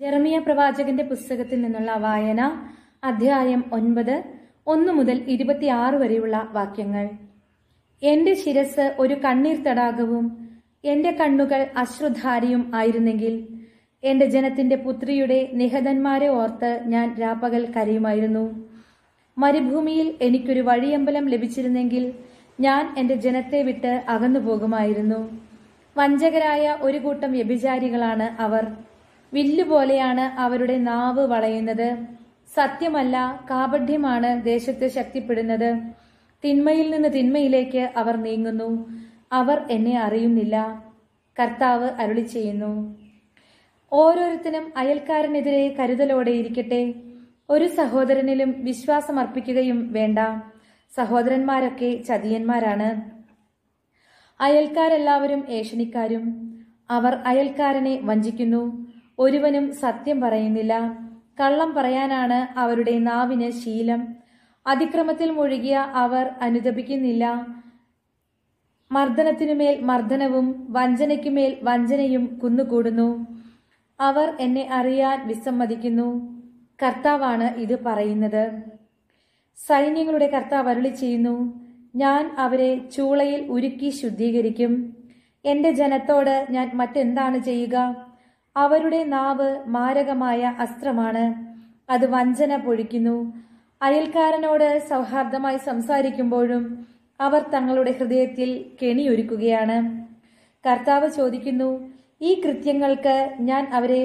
യെരമ്യാ പ്രവാചകന്റെ പുസ്തകത്തിൽ നിന്നുള്ള വായന, അധ്യായം 9, 1 മുതൽ 26 വരെയുള്ള വാക്യങ്ങൾ. എന്റെ ശിരസ് ഒരു കണ്ണീർ തടാകവും എന്റെ കണ്ണുകൾ അശ്രുധാരിയും ആയിരുന്നെങ്കിൽ എന്റെ ജനത്തിന്റെ പുത്രിയുടെ നിഹതന്മാരെ ഓർത്ത് ഞാൻ രാപ്പകൽ കരയുമായിരുന്നു. മരുഭൂമിയിൽ എനിക്കൊരു വഴിയമ്പലം ലഭിച്ചിരുന്നെങ്കിൽ ഞാൻ എന്റെ ജനത്തെ വിട്ട് അകന്നു പോകുമായിരുന്നു. വഞ്ചകരായ ഒരു കൂട്ടം വ്യഭിചാരികളാണ് അവർ. വില്ലുപോലെയാണ് അവരുടെ നാവ് വളയുന്നത്. സത്യമല്ല, കാപഢ്യമാണ് ദേശത്ത് ശക്തിപ്പെടുന്നത്. തിന്മയിൽ നിന്ന് തിന്മയിലേക്ക് അവർ നീങ്ങുന്നു. അവർ എന്നെ അറിയുന്നില്ല. കർത്താവ് അരുളിച്ചെയ്യുന്നു. ഓരോരുത്തരും അയൽക്കാരനെതിരെ കരുതലോടെ ഇരിക്കട്ടെ. ഒരു സഹോദരനിലും വിശ്വാസം അർപ്പിക്കുകയും വേണ്ട. സഹോദരന്മാരൊക്കെ ചതിയന്മാരാണ്. അയൽക്കാരെല്ലാവരും ഏഷണിക്കാരും. അവർ അയൽക്കാരനെ വഞ്ചിക്കുന്നു. ഒരുവനും സത്യം പറയുന്നില്ല. കള്ളം പറയാനാണ് അവരുടെ നാവിന് ശീലം. അതിക്രമത്തിൽ മുഴുകിയ അവർ അനുതപിക്കുന്നില്ല. മർദ്ദനത്തിനുമേൽ മർദ്ദനവും വഞ്ചനയ്ക്കുമേൽ വഞ്ചനയും കുന്നുകൂടുന്നു. അവർ എന്നെ അറിയാൻ വിസമ്മതിക്കുന്നു. കർത്താവാണ് ഇത് പറയുന്നത്. സൈന്യങ്ങളുടെ കർത്താവ് അരുളിച്ചെയ്യുന്നു. ഞാൻ അവരെ ചൂളയിൽ ഉരുക്കി ശുദ്ധീകരിക്കും. എന്റെ ജനത്തോട് ഞാൻ മറ്റെന്താണ് ചെയ്യുക? അവരുടെ നാവ് മാരകമായ അസ്ത്രമാണ്. അത് വഞ്ചന പൊഴിക്കുന്നു. അയൽക്കാരനോട് സൗഹാർദ്ദമായി സംസാരിക്കുമ്പോഴും അവർ തങ്ങളുടെ ഹൃദയത്തിൽ കെണിയൊരുക്കുകയാണ്. കർത്താവ് ചോദിക്കുന്നു, ഈ കൃത്യങ്ങൾക്ക് ഞാൻ അവരെ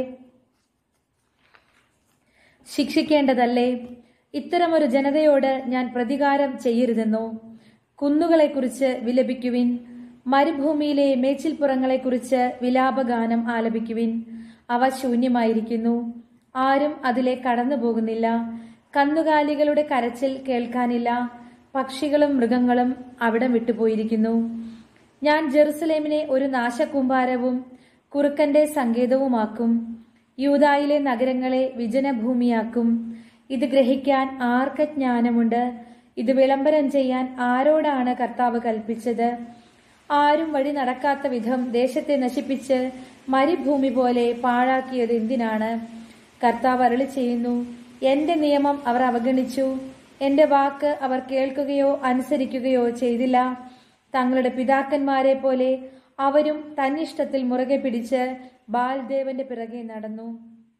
ശിക്ഷിക്കേണ്ടതല്ലേ? ഇത്തരമൊരു ജനതയോട് ഞാൻ പ്രതികാരം ചെയ്യരുതെന്നോ? കുന്നുകളെക്കുറിച്ച് വിലപിക്കുവിൻ. മരുഭൂമിയിലെ മേച്ചിൽപ്പുറങ്ങളെക്കുറിച്ച് വിലാപഗാനം ആലപിക്കുവിൻ. അവ ശൂന്യമായിരിക്കുന്നു. ആരും അതിലെ കടന്നു പോകുന്നില്ല. കന്നുകാലികളുടെ കരച്ചിൽ കേൾക്കാനില്ല. പക്ഷികളും മൃഗങ്ങളും അവിടം വിട്ടുപോയിരിക്കുന്നു. ഞാൻ ജെറുസലേമിനെ ഒരു നാശകൂമ്പാരവും കുറുക്കന്റെ സങ്കേതവുമാക്കും. യൂദായിലെ നഗരങ്ങളെ വിജനഭൂമിയാക്കും. ഇത് ഗ്രഹിക്കാൻ ആർക്ക് ജ്ഞാനമുണ്ട്? ഇത് വിളംബരം ചെയ്യാൻ ആരോടാണ് കർത്താവ് കൽപ്പിച്ചത്? ആരും വഴി നടക്കാത്ത വിധം ദേശത്തെ നശിപ്പിച്ച് മരുഭൂമി പോലെ പാഴാക്കിയത് എന്തിനാണ്? കർത്താവ് അരുളിച്ചെയ്യുന്നു. എന്റെ നിയമം അവർ അവഗണിച്ചു. എന്റെ വാക്ക് അവർ കേൾക്കുകയോ അനുസരിക്കുകയോ ചെയ്തില്ല. തങ്ങളുടെ പിതാക്കന്മാരെ പോലെ അവരും തന്നിഷ്ടത്തിൽ മുറുകെ പിടിച്ച് ബാൽദേവന്റെ പിറകെ നടന്നു.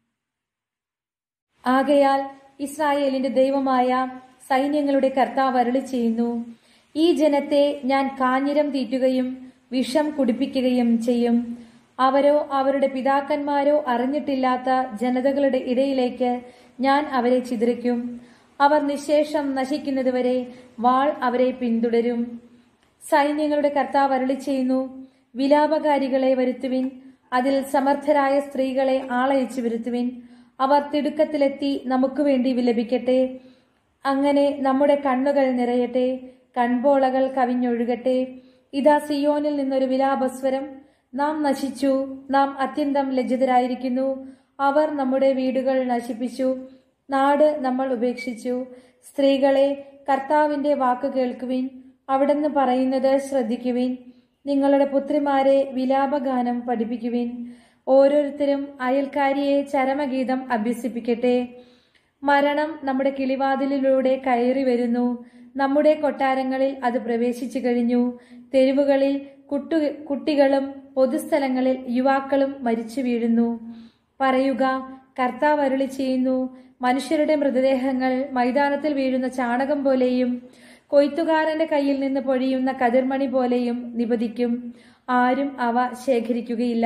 ആകയാൽ ഇസ്രായേലിന്റെ ദൈവമായ സൈന്യങ്ങളുടെ കർത്താവ് അരുളിച്ചെയ്യുന്നു. ഈ ജനത്തെ ഞാൻ കാഞ്ഞിരം തീറ്റുകയും വിഷം കുടിപ്പിക്കുകയും ചെയ്യും. അവരോ അവരുടെ പിതാക്കന്മാരോ അറിഞ്ഞിട്ടില്ലാത്ത ജനതകളുടെ ഇടയിലേക്ക് ഞാൻ അവരെ ചിതറിക്കും. അവർ നിശേഷം നശിക്കുന്നതുവരെ വാൾ അവരെ പിന്തുടരും. സൈന്യങ്ങളുടെ കർത്താവ് അരുളിച്ചെയ്യുന്നു. വിലാപകാരികളെ വരുത്തുവിൻ. അതിൽ സമർത്ഥരായ സ്ത്രീകളെ ആളയച്ചു വരുത്തുവിൻ. അവർ തിടുക്കത്തിലെത്തി നമുക്ക് വേണ്ടി വിലപിക്കട്ടെ. അങ്ങനെ നമ്മുടെ കണ്ണുകൾ നിറയട്ടെ, കൺപോളകൾ കവിഞ്ഞൊഴുകട്ടെ. ഇതാ സിയോനിൽ നിന്നൊരു വിലാപസ്വരം. നാം നശിച്ചു, നാം അത്യന്തം ലജ്ജിതരായിരിക്കുന്നു. അവർ നമ്മുടെ വീടുകൾ നശിപ്പിച്ചു, നാട് നമ്മൾ ഉപേക്ഷിച്ചു. സ്ത്രീകളെ, കർത്താവിന്റെ വാക്ക് കേൾക്കുവിൻ. അവിടുന്ന് പറയുന്നത് ശ്രദ്ധിക്കുവിൻ. നിങ്ങളുടെ പുത്രിമാരെ വിലാപഗാനം പഠിപ്പിക്കുവിൻ. ഓരോരുത്തരും അയൽക്കാരിയെ ചരമഗീതം അഭ്യസിപ്പിക്കട്ടെ. മരണം നമ്മുടെ കിളിവാതിലിലൂടെ കയറി വരുന്നു. നമ്മുടെ കൊട്ടാരങ്ങളിൽ അത് പ്രവേശിച്ചു കഴിഞ്ഞു. തെരുവുകളിൽ കുട്ടികളും പൊതുസ്ഥലങ്ങളിൽ യുവാക്കളും മരിച്ചു വീഴുന്നു. പറയുക, കർത്താവ് അരുളിച്ചെയ്യുന്നു. മനുഷ്യരുടെ മൃതദേഹങ്ങൾ മൈതാനത്തിൽ വീഴുന്ന ചാണകം പോലെയും കൊയ്ത്തുകാരന്റെ കയ്യിൽ നിന്ന് പൊഴിയുന്ന കതിർമണി പോലെയും നിപതിക്കും. ആരും അവ ശേഖരിക്കുകയില്ല.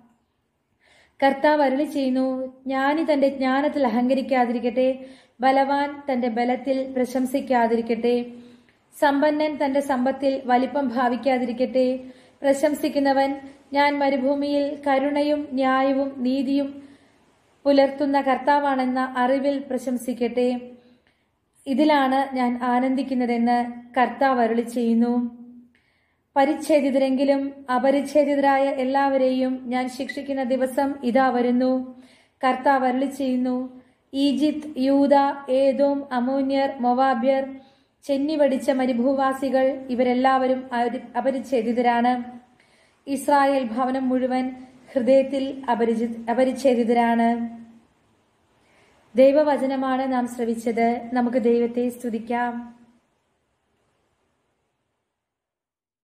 കർത്താവ് അരുളിച്ചെയ്യുന്നു. ജ്ഞാനി തന്റെ ജ്ഞാനത്തിൽ അഹങ്കരിക്കാതിരിക്കട്ടെ. ബലവാൻ തന്റെ ബലത്തിൽ പ്രശംസിക്കാതിരിക്കട്ടെ. സമ്പന്നൻ തന്റെ സമ്പത്തിൽ വലിപ്പം ഭാവിക്കാതിരിക്കട്ടെ. പ്രശംസിക്കുന്നവൻ ഞാൻ മരുഭൂമിയിൽ കരുണയും ന്യായവും നീതിയും പുലർത്തുന്ന കർത്താവാണെന്ന അറിവിൽ പ്രശംസിക്കട്ടെ. ഇതിലാണ് ഞാൻ ആനന്ദിക്കുന്നതെന്ന് കർത്താവ് അരുളിച്ചെയ്യുന്നു. പരിച്ഛേദിതരെങ്കിലും അപരിച്ഛേദിതരായ എല്ലാവരെയും ഞാൻ ശിക്ഷിക്കുന്ന ദിവസം ഇതാ വരുന്നു. കർത്താവ് അരുളിച്ചെയ്യുന്നു. ഈജിപ്ത്, യൂദ, ഏദോം, അമ്മോന്യർ, മൊവാബ്യർ, ചെന്നിവടിച്ച മരുഭൂവാസികൾ ഇവരെല്ലാവരും അപരിച്ഛേദിതരാണ്. ഇസ്രായേൽ ഭവനം മുഴുവൻ ഹൃദയത്തിൽ അപരിച്ഛേദിതരാണ്. ദൈവവചനമാണ് നാം ശ്രവിച്ചത്. നമുക്ക് ദൈവത്തെ സ്തുതിക്കാം.